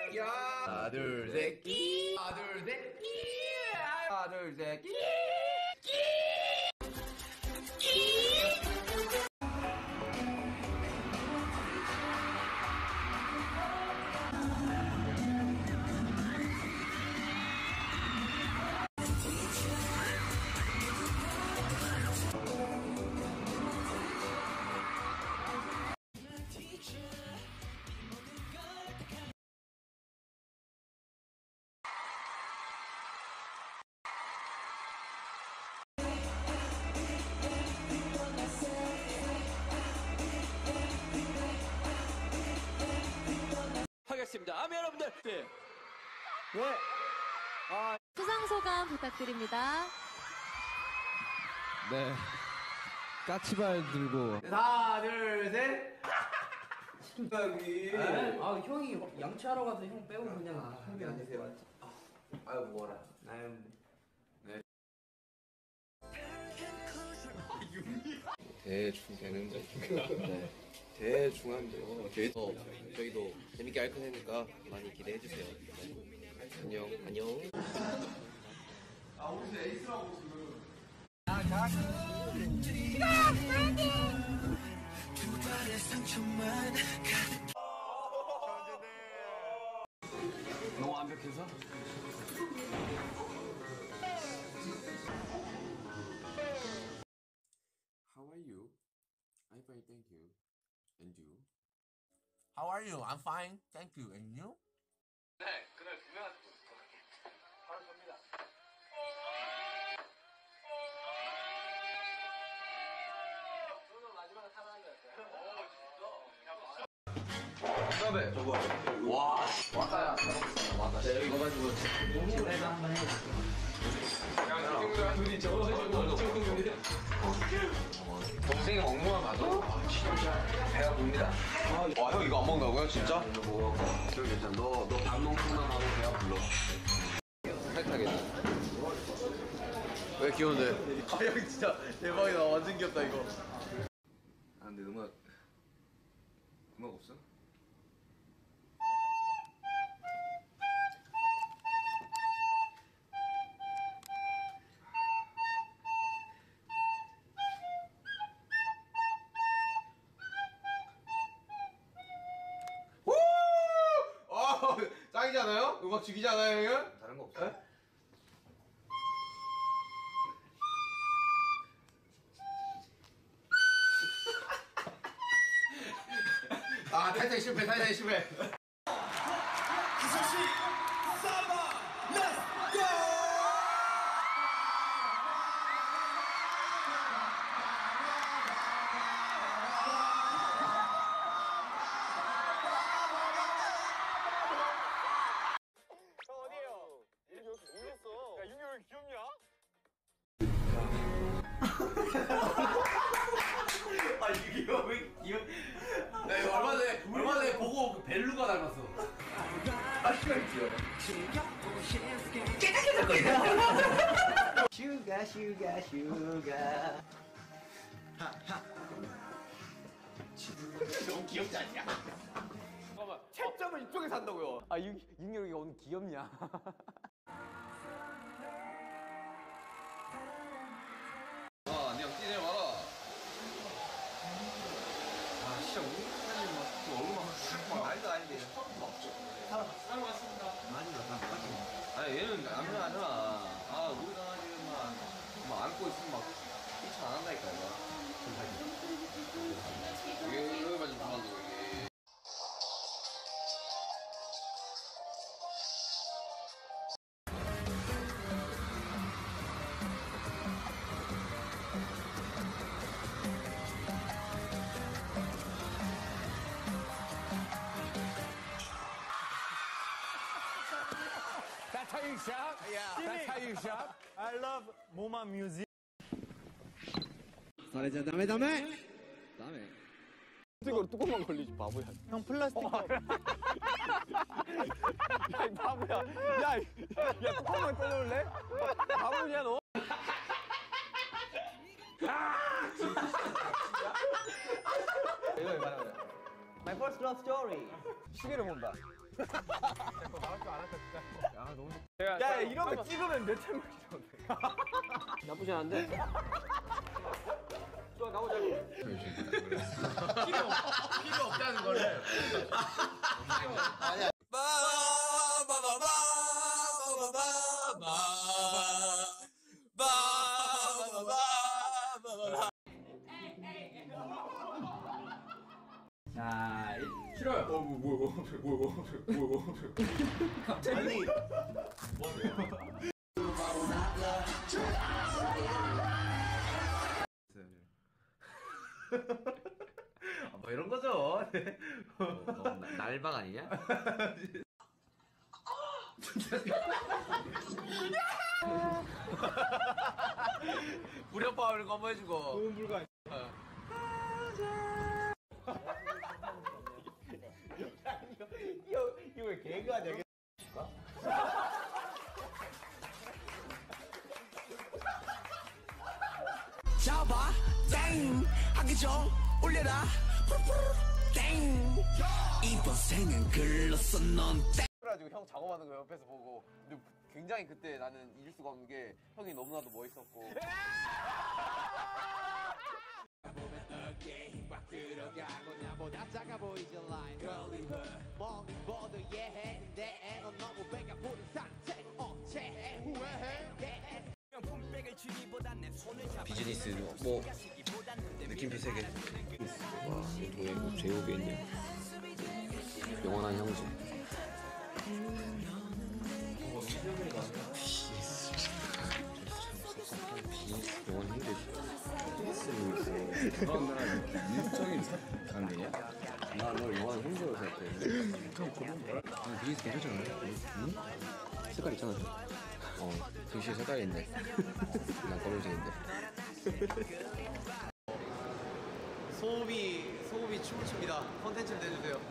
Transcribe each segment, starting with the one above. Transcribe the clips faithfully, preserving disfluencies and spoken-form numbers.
야. 하나 둘 셋 끼. 하나 둘 셋 끼. 하나 둘 셋 끼. 끼. 끼. 하겠습니다. 아멘 여러분들. 네. 네. 아. 수상 소감 부탁드립니다. 네. 까치발 들고. 하나 둘 셋. 심장이. 아 형이 양치하러 가서 형 빼고 그냥 형이 안 되세요. 아유 뭐라. 아유. 네. 대충 되는데. 네. 대충 하면 돼요. 저희도, 저희도 재밌게 할 거니까 많이 기대해주세요. 네. 안녕, 안녕. 아, 우리 에이스라고 지금. 너무 완벽해서? How are you? I'm fine, thank you. And you? How are you? I'm fine. Thank you. And you? 네, 그날 구매하는 것부터 바로 접니다. 저는 마지막에 살아난 거였어요. 오, 진짜? 그다음에 저거. 와, 왔다야. 왔다. 자, 여기 이거 가지고 제대로 한번 해. 야, 둘이 저거 해주고 저거 동생이 엉뚱한 가도 진짜 배가 붑니다. 와, 형 이거 안 먹는다고요? 진짜? 저 괜찮아. 너, 너 밥 먹고만 하고 배가 불러. 살짝에. 왜 귀여운데? 아, 형 진짜 대박이다. 완전 귀엽다, 이거. 아, 근데 음악. 음악 없어? 짱이잖아요? 음악 죽이잖아요, 형은? 다른 거 없어요? 에? 아, 타이타닉 실패, 타이타닉 실패. 아, 유기가 왜 귀여? 나 이거 얼마 전에 얼마 전에 보고 그 벨루가 닮았어. 아, 시간 귀여워. 깨작깨작거려. 슈가 슈가 슈가. 하하. 너무 귀엽지 않냐? 잠깐만. 채점을 이쪽에서 한다고요. 아, 유 윤경이가 오늘 귀엽냐? 아, 니 형 뛰내 봐라. 아, 진짜 우리까지 막, 그 얼굴만 막 말도 아닌데. 사랑 왔습니다. 많이 나, 많이. 아니, 얘는 안면 하잖아. 아, 우리 강아지는 막, 막 안고 있으면 막, 삐쳐 안 한다니까, 이거. 이게, 여기만 좀 담아줘, 이게. That's how you shop? Yeah. That's how you shop? I love MoMA music. 잘해자 다음에 다음에 다음에 이거 뚜껑만 걸리지 바보야. 형 플라스틱 컵. 야, 이 바보야. 야, 야, 뚜껑만 떠올래? 바보냐 너? 이거 말하면. My first love story. 시계를 본다. 나올 줄 알았다 진짜. 야 너무. 야, 야 이런 거 찍으면 몇 천만 원. 나쁘지 않은데? 좋아 가보자고. 필요 필요 없다는 거를. 아니야. 자, 싫어요. 어, 뭐, 뭐, 뭐, 뭐, 뭐, 뭐, 뭐, 뭐. 갑자기. 아, 뭐 이런 거죠. 어, 날방 아니냐? 무렵밥을 거머해주고. 좋은 불가. 이거 이거 왜 개그 아니야? 잡아 땡 하기 좀 올려라 땡 이번 생은 글렀어 넌 땡. 그래가지고 형 작업하는 거 옆에서 보고 근데 굉장히 그때 나는 잊을 수가 없는 게 형이 너무나도 멋있었고 비즈니스 뭐 느낌표 세 개. 와, 동해 제목이 있냐? 영원한 형제. 영원한 형제. 그런 나라 일적인 관계냐? 나널 영원한 형제로 생각했는데. 아, 비즈니스 괜찮잖아. 응? 색깔 있잖아. 어, 글씨 색깔이 있네. 난 검은색인데. 소음이 소음이 춤을 춥니다. 컨텐츠를 내주세요.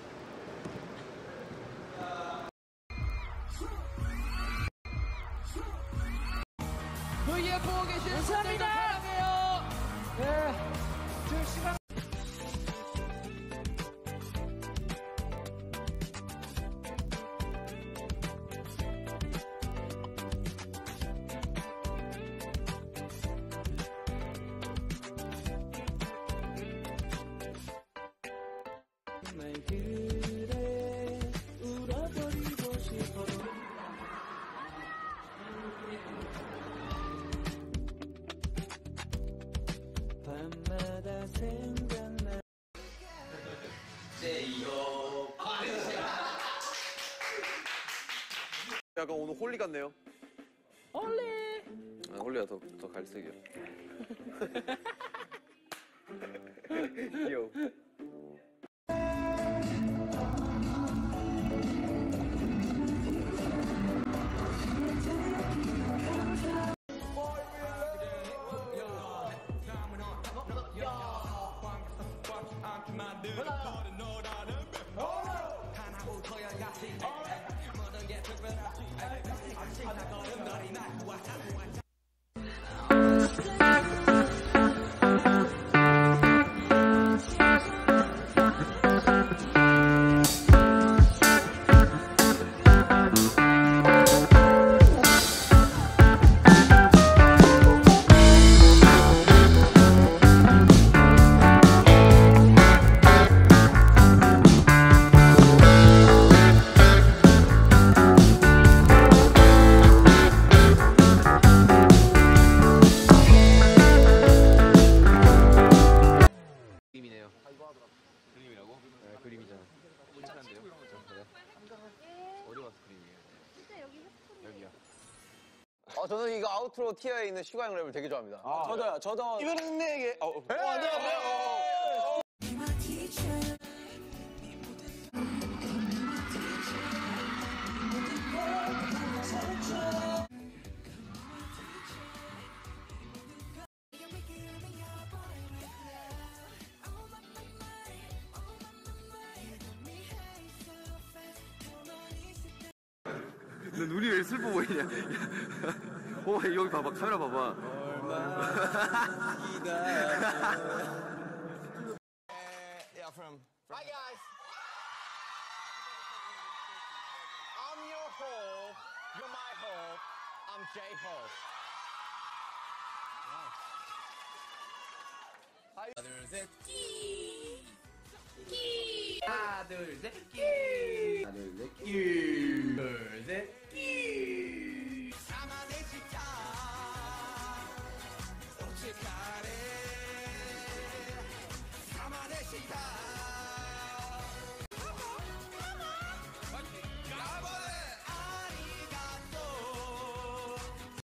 V에 보고 계신 분들도 사랑해요. 네, 지금 시간. 약간 오늘 홀리 같네요. 홀리. 아, 홀리가 더 더 갈색이야. 귀여워. 어, 저는 이거 아우트로 티어에 있는 슈가형 랩을 되게 좋아합니다. 아, 저도요, 저도. 이거는 내게. 어, 어, 안 돼요, 안 돼요. 너 눈이 왜 슬퍼 보이냐? 어, 여기 봐봐, 카메라 봐봐. Yeah, from. Bye, guys. I'm your hope. You're my hope. I'm J-Hope. 하나 둘셋 하나 둘셋 끼. 하나 둘셋 끼. 둘셋 끼. 오직하네 가만히 시다